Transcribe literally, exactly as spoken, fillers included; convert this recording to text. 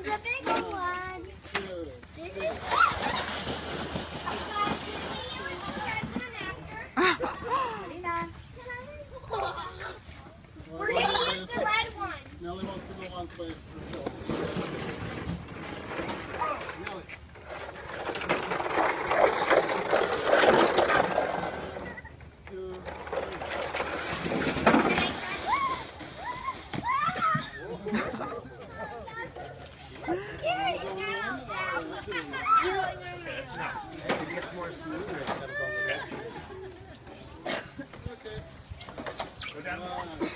the bigger one. This is We're going to use the red one. Nellie wants to go on place. Nellie. It gets more smoother instead of going the direction. Okay. Go down.